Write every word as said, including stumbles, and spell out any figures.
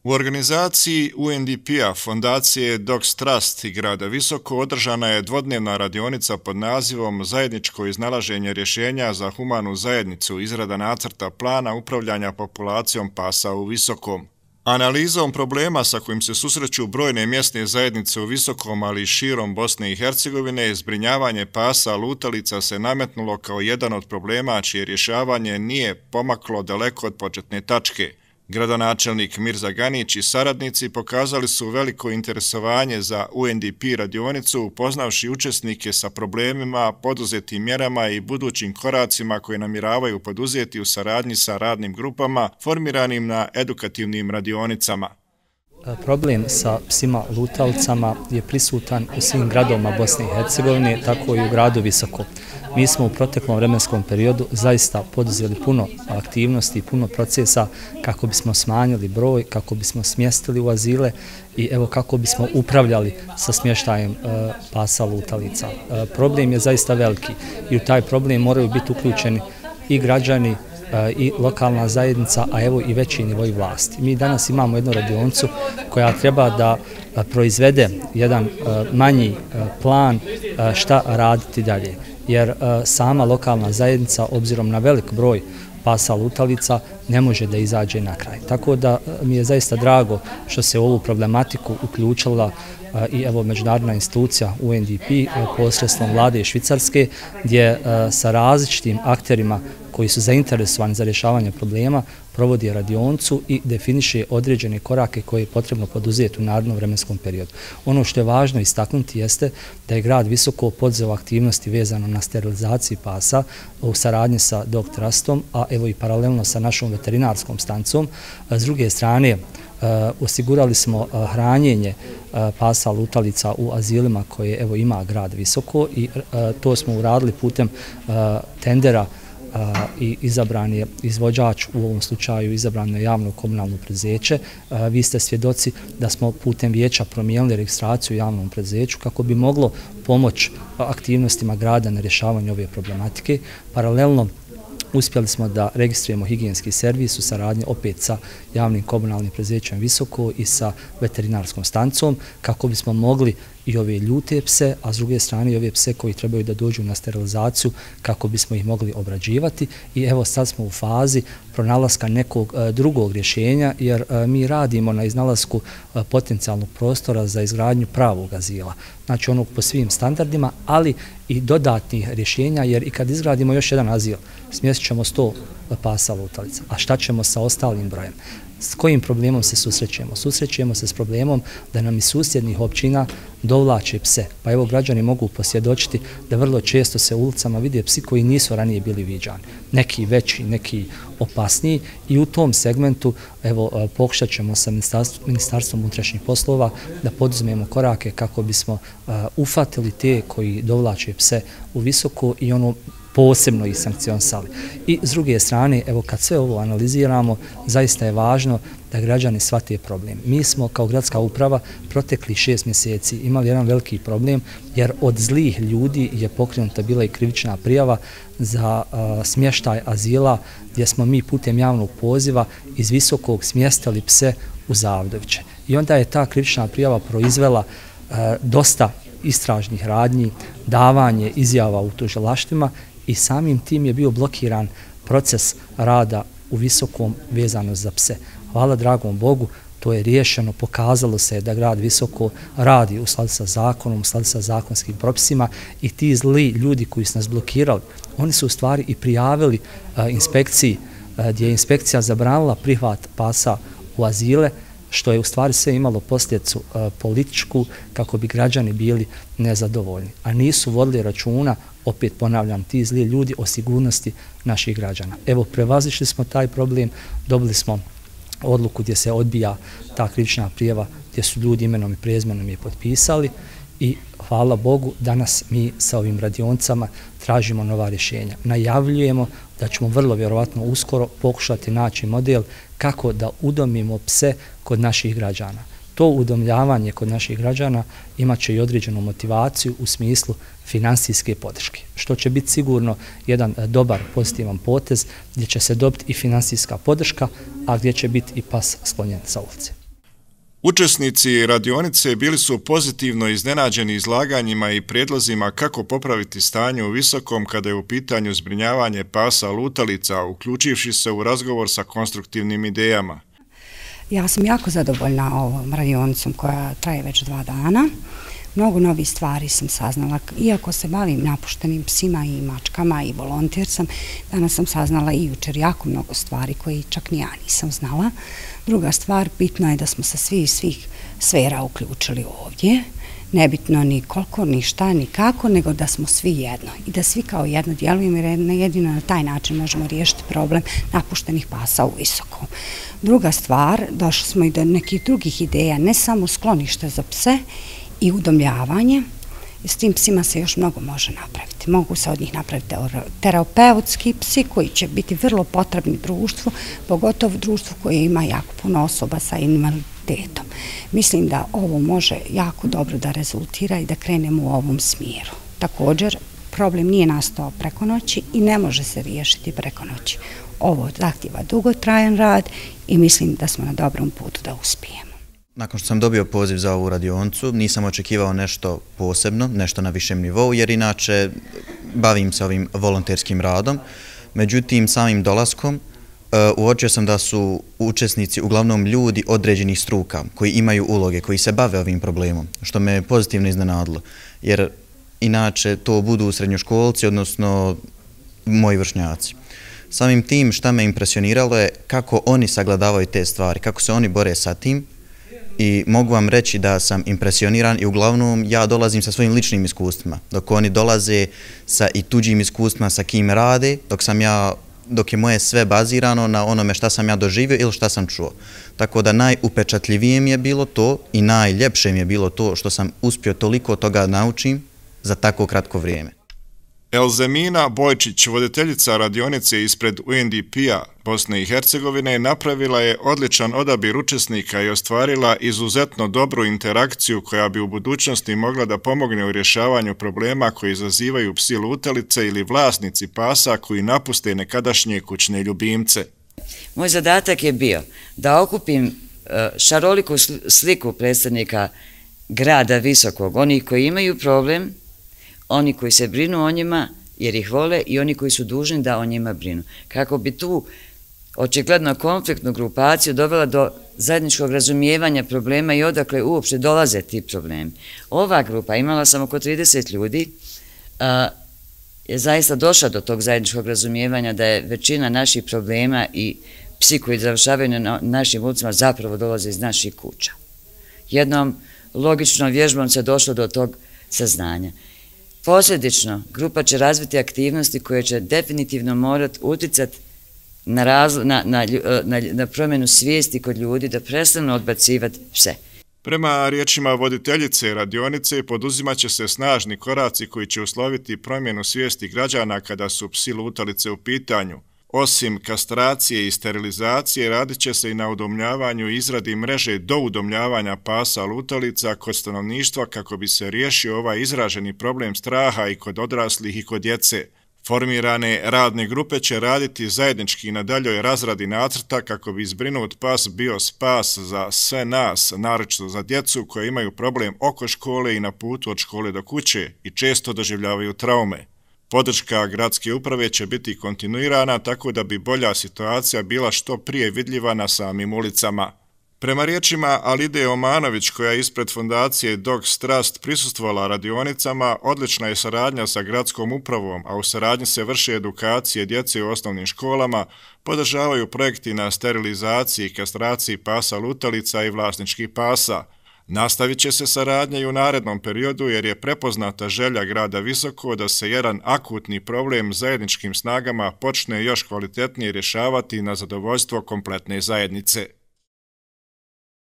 U organizaciji U N D P-a, fondacije Dogs Trust i grada Visoko održana je dvodnevna radionica pod nazivom Zajedničko iznalaženje rješenja za humanu zajednicu, izrada nacrta plana upravljanja populacijom pasa u Visokom. Analizom problema sa kojim se susreću brojne mjesne zajednice u Visokom, ali i širom Bosne i Hercegovine, zbrinjavanje pasa lutalica se nametnulo kao jedan od problema čije rješavanje nije pomaklo daleko od početne tačke. Gradonačelnik Mirza Ganić i saradnici pokazali su veliko interesovanje za U N D P radionicu, upoznavši učesnike sa problemima, poduzetim mjerama i budućim koracima koje namjeravaju poduzeti u saradnji sa radnim grupama formiranim na edukativnim radionicama. Problem sa psima lutalicama je prisutan u svim gradovima Bosne i Hercegovine, tako i u gradu Visoko. Mi smo u proteklom vremenskom periodu zaista poduzeli puno aktivnosti i puno procesa kako bismo smanjili broj, kako bismo smjestili u azile i evo kako bismo upravljali sa smještajem e, pasa lutalica. E, problem je zaista veliki i u taj problem moraju biti uključeni i građani i lokalna zajednica, a evo i veći nivoi vlasti. Mi danas imamo jednu radionicu koja treba da proizvede jedan manji plan šta raditi dalje, jer sama lokalna zajednica, obzirom na velik broj pasa lutalica, ne može da izađe na kraj. Tako da mi je zaista drago što se u ovu problematiku uključila i evo međunarodna institucija U N D P posredstvom vlade Švicarske, gdje sa različitim akterima koji su zainteresovani za rješavanje problema provodi radionicu i definiše određene korake koje je potrebno poduzeti u narednom vremenskom periodu. Ono što je važno istaknuti jeste da je grad Visoko poduzeo aktivnosti vezano na sterilizaciji pasa u saradnji sa Dog Trustom, a evo i paralelno sa našom veterinarskom stancom. S druge strane, osigurali smo hranjenje pasa lutalica u azilima koje evo ima grad Visoko i to smo uradili putem tendera i izabran je izvođač, u ovom slučaju izabrano je javno komunalno preduzeće. Vi ste svjedoci da smo putem vijeća promijenili registraciju u javnom preduzeću kako bi moglo pomoći aktivnostima grada na rješavanju ove problematike. Paralelno uspjeli smo da registrujemo higijenski servis u saradnji opet sa javnim komunalnim preduzećem Visoko i sa veterinarskom stancom kako bismo mogli i ove ljute pse, a s druge strane i ove pse koji trebaju da dođu na sterilizaciju kako bismo ih mogli obrađivati. I evo sad smo u fazi pronalaska nekog drugog rješenja, jer mi radimo na iznalasku potencijalnog prostora za izgradnju pravog azila, znači onog po svim standardima, ali i dodatnih rješenja, jer i kad izgradimo još jedan azil, smjestit ćemo sto pasa lutalica. A šta ćemo sa ostalim brojem? S kojim problemom se susrećemo? Susrećemo se s problemom da nam iz susjednih općina dovlače pse. Pa evo građani mogu posvjedočiti da vrlo često se u ulicama vide psi koji nisu ranije bili viđani. Neki veći, neki opasniji i u tom segmentu evo pokušat ćemo sa Ministarstvom unutrašnjih poslova da poduzmemo korake kako bismo uh, ufatili te koji dovlače pse u Visoko i ono posebno ih sankcionisali. I s druge strane, evo kad sve ovo analiziramo, zaista je važno da građani shvate problem. Mi smo kao gradska uprava protekli šest mjeseci imali jedan veliki problem, jer od zlih ljudi je pokrenuta bila i krivična prijava za a, smještaj azila, gdje smo mi putem javnog poziva iz Visokog smjestili pse u Zavdoviće. I onda je ta krivična prijava proizvela a, dosta istražnih radnji, davanje izjava u tužilaštvima i samim tim je bio blokiran proces rada u Visokom vezano za pse. Hvala dragom Bogu, to je riješeno, pokazalo se da grad Visoko radi u skladu sa zakonom, u skladu sa zakonskim propisima i ti zli ljudi koji su nas blokirali, oni su u stvari i prijavili a, inspekciji, a, gdje je inspekcija zabranila prihvat pasa u azile, što je u stvari sve imalo posljedicu a, političku kako bi građani bili nezadovoljni, a nisu vodili računa, opet ponavljam, ti zli ljudi o sigurnosti naših građana. Evo, prevazišli smo taj problem, dobili smo odluku gdje se odbija ta krivična prijava, gdje su ljudi imenom i prezimenom je potpisali i hvala Bogu, danas mi sa ovim radionicama tražimo nova rješenja. Najavljujemo da ćemo vrlo vjerovatno uskoro pokušati naći model kako da udomimo pse kod naših građana. To udomljavanje kod naših građana imat će i određenu motivaciju u smislu finansijske podrške, što će biti sigurno jedan dobar, pozitivan potez gdje će se dobiti i finansijska podrška, a gdje će biti i pas sklonjen sa ulice. Učesnici radionice bili su pozitivno iznenađeni izlaganjima i prijedlozima kako popraviti stanje u Visokom kada je u pitanju zbrinjavanje pasa lutalica, uključivši se u razgovor sa konstruktivnim idejama. Ja sam jako zadovoljna ovom radionicom koja traje već dva dana. Mnogo novih stvari sam saznala, iako se bavim napuštenim psima i mačkama i volonter sam, danas sam saznala i jučer jako mnogo stvari koje čak ni ja nisam znala. Druga stvar, bitno je da smo se svi iz svih sfera uključili ovdje, nebitno ni koliko, ni šta, ni kako, nego da smo svi jedno i da svi kao jedno djelujemo jer jedino na taj način možemo riješiti problem napuštenih pasa u Visokom. Druga stvar, došli smo i do nekih drugih ideja, ne samo sklonište za pse i udomljavanje. S tim psima se još mnogo može napraviti. Mogu se od njih napraviti terapeutski psi koji će biti vrlo potrebni društvu, pogotovo društvu koje ima jako puno osoba sa invaliditetom. Mislim da ovo može jako dobro da rezultira i da krenemo u ovom smjeru. Također, problem nije nastao preko noći i ne može se riješiti preko noći. Ovo zahtjeva dugotrajan rad i mislim da smo na dobrom putu da uspijemo. Nakon što sam dobio poziv za ovu radioncu, nisam očekivao nešto posebno, nešto na višem nivou, jer inače bavim se ovim volonterskim radom. Međutim, samim dolaskom uočio sam da su učesnici uglavnom ljudi određenih struka koji imaju uloge, koji se bave ovim problemom, što me pozitivno iznenadilo, jer inače to budu srednjoškolci, odnosno moji vršnjaci. Samim tim šta me impresioniralo je kako oni sagledavaju te stvari, kako se oni bore sa tim. I mogu vam reći da sam impresioniran i uglavnom ja dolazim sa svojim ličnim iskustvima, dok oni dolaze sa i tuđim iskustvima sa kim rade, dok sam ja, dok je moje sve bazirano na onome šta sam ja doživio ili šta sam čuo. Tako da najupečatljivije mi je bilo to i najljepše mi je bilo to što sam uspio toliko toga naučim za tako kratko vrijeme. Elzemina Bojčić, voditeljica radionice ispred U N D P-a Bosne i Hercegovine, napravila je odličan odabir učesnika i ostvarila izuzetno dobru interakciju koja bi u budućnosti mogla da pomogne u rješavanju problema koji izazivaju psi lutalice ili vlasnici pasa koji napuste nekadašnje kućne ljubimce. Moj zadatak je bio da okupim šaroliku sliku predstavnika grada Visokog, oni koji imaju problem, oni koji se brinu o njima jer ih vole i oni koji su dužni da o njima brinu. Kako bi tu očigledno konfliktnu grupaciju dovela do zajedničkog razumijevanja problema i odakle uopšte dolaze ti problemi. Ova grupa, imala sam oko trideset ljudi, je zaista došla do tog zajedničkog razumijevanja da je većina naših problema i psi koji završavaju na našim ulicama zapravo dolaze iz naših kuća. Jednom logičnom vježbom se došlo do tog saznanja. Posljedično, grupa će razviti aktivnosti koje će definitivno morati uticati na, na, na, na, na promjenu svijesti kod ljudi da prestanu odbacivati pse. Prema riječima voditeljice radionice poduzimat će se snažni koraci koji će usloviti promjenu svijesti građana kada su psi lutalice u pitanju. Osim kastracije i sterilizacije, radit će se i na udomljavanju i izradi mreže do udomljavanja pasa lutalica kod stanovništva kako bi se riješio ovaj izraženi problem straha i kod odraslih i kod djece. Formirane radne grupe će raditi zajednički na daljoj razradi nacrta kako bi zbrinut pas bio spas za sve nas, naročito za djecu koje imaju problem oko škole i na putu od škole do kuće i često doživljavaju traume. Podrška gradske uprave će biti kontinuirana tako da bi bolja situacija bila što prije vidljiva na samim ulicama. Prema riječima Alide Omanović, koja je ispred fondacije Dogs Trust prisustvovala radionicama, odlična je saradnja sa gradskom upravom, a u saradnji se vrše edukacije djece u osnovnim školama, podržavaju projekti na sterilizaciji i kastraciji pasa lutalica i vlasničkih pasa. Nastavit će se saradnja i u narednom periodu jer je prepoznata želja grada Visoko da se jedan akutni problem zajedničkim snagama počne još kvalitetnije rješavati na zadovoljstvo kompletne zajednice.